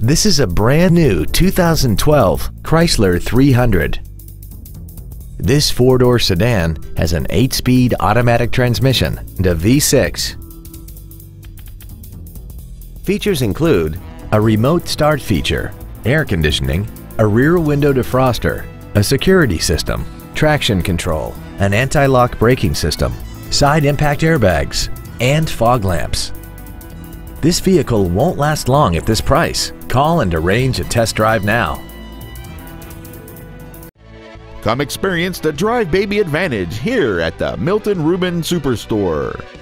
This is a brand new 2012 Chrysler 300. This four-door sedan has an 8-speed automatic transmission and a V6. Features include a remote start feature, air conditioning, a rear window defroster, a security system, traction control, an anti-lock braking system, side impact airbags, and fog lamps. This vehicle won't last long at this price. Call and arrange a test drive now. Come experience the Drive Baby advantage here at the Milton Ruben Superstore.